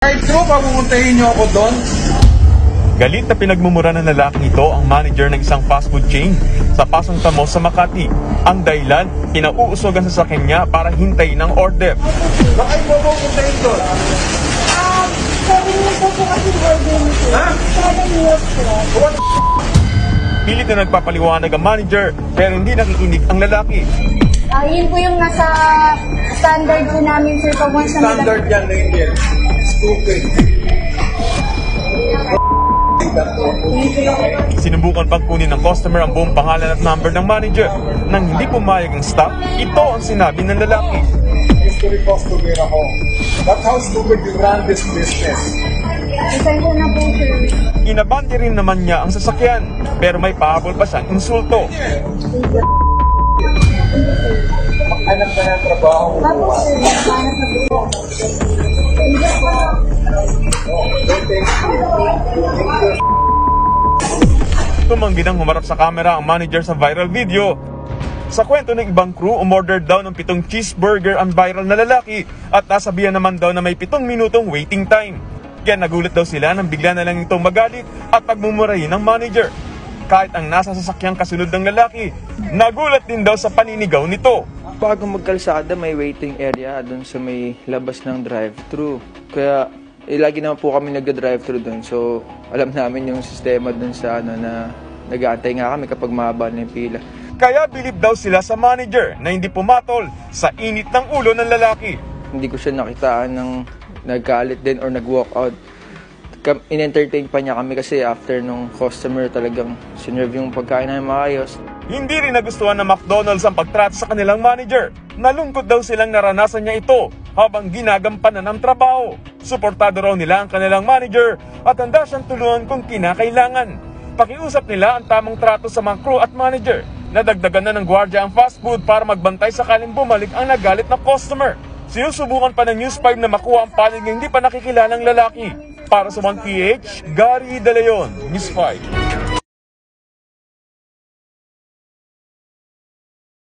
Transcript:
Drive-thru, papupuntahin niyo ako doon. Galit na pinagmumura ng lalaking ito ang manager ng isang fast food chain sa Pasong Tamo sa Makati. Ang dahilan, pinauusogan sa sakyan niya para hintayin ang order. Bakit mo pupuntahin doon? 7 years po kasi order nito. Ha? 7 years po. Pilit na nagpapaliwanag ang manager pero hindi nakikinig ang lalaki. Yun po yung nasa standard po namin, sir. Pag once na Standard yan na Indian. Stupid. Sinubukan pang kunin ng customer ang buong pangalan at number ng manager. Nang hindi pumayag ang staff, ito ang sinabi ng lalaki. History customer ako. That's how stupid you run this business. Isay ko na po, sir. Inabante rin naman niya ang sasakyan pero may pahabol pa siyang insulto. Anak na ng trabaho. Tapos, sir, nakahanap na po. Hindi po. Tumanggi nang humarap sa camera ang manager sa viral video. Sa kwento ng ibang crew, umorder daw ng 7 cheeseburger ang viral na lalaki at nasabihan naman daw na may 7 minutong waiting time. Kaya nagulat daw sila nang bigla na lang itong magalit at pagmumurahin ng manager. Kahit ang nasa sasakyang kasunod ng lalaki, nagulat din daw sa paninigaw nito. Bago magkalsada, may waiting area doon sa may labas ng drive-thru. Kaya lagi naman po kami nagda-drive-thru doon. So alam namin yung sistema doon sa na nag-aantay nga kami kapag mahaba na yung pila. Kaya bilib daw sila sa manager na hindi pumatol sa init ng ulo ng lalaki. Hindi ko siya nakitaan ng nagkalit din or nag-walk out. In-entertain pa niya kami kasi after nung customer talagang sinerve yung pagkain namin maayos. Hindi rin nagustuhan ng McDonald's ang pagtrato sa kanilang manager. Nalungkot daw silang naranasan niya ito habang ginagampanan ng trabaho. Suportado raw nila ang kanilang manager at handa siyang tulungan kung kinakailangan. Pakiusap nila ang tamang trato sa mga crew at manager. Nadagdagan na ng gwardiya ang fast food para magbantay sakaling bumalik ang nagalit na customer. Sinusubukan pa ng News 5 na makuha ang panig ng hindi pa nakikilalang lalaki. Para sa 1PH, Gary De Leon, News 5.